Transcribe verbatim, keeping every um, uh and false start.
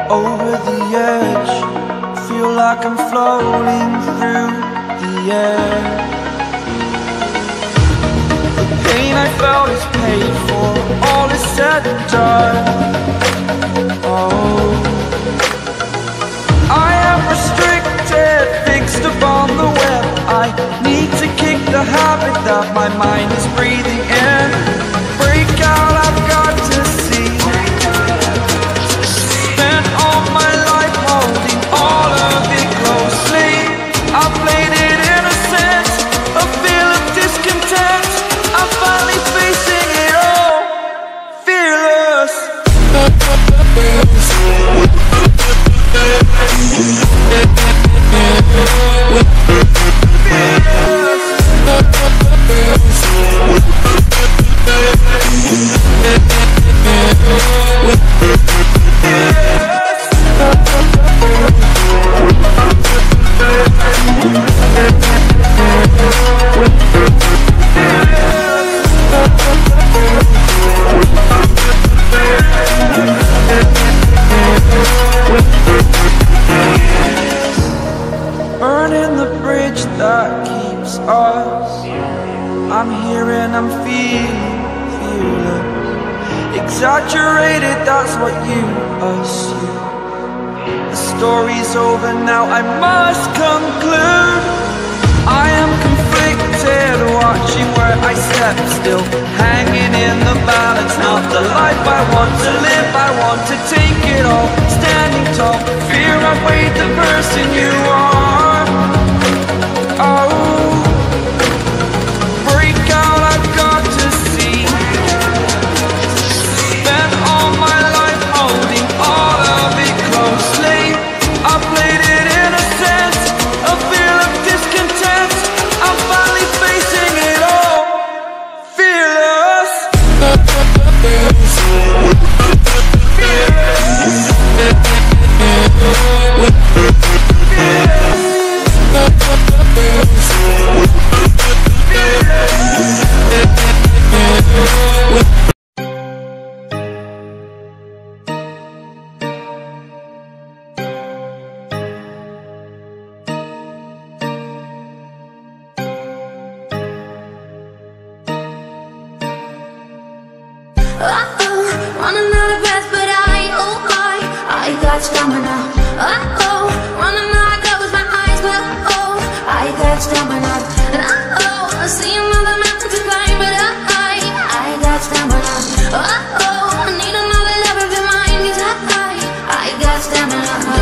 over the edge. Feel like I'm floating through the air. The pain I felt is paid for, all is said and done. Oh, I am restricted, fixed upon the web. I need to kick the habit that my mind is breathing in. Break out, I've got to see. Spent all my life holding all of it closely. I played it innocent, a feel of discontent. I'm finally facing it all, fearless. Burning the bridge that keeps us. I'm here and I'm feeling fearless. Exaggerated, that's what you assume. The story's over now, I must conclude. I am conflicted, watching where I step still, hanging in the balance. Not the life I want to live, I want to take it all. Standing tall, fear outweighed the person you are. Oh, break out, I've got to see. Spent all my life holding all of it closely. I played it innocent, a feel of discontent. I'm finally facing it all, fearless. Uh-oh, running out of breath, but I, oh I, I got stamina. Uh-oh, running out of close my eyes, but oh, I got stamina. And uh-oh, I see another mountain to climb, but I, I got stamina. Uh-oh, I need another love of your mind, 'cause I, I got stamina.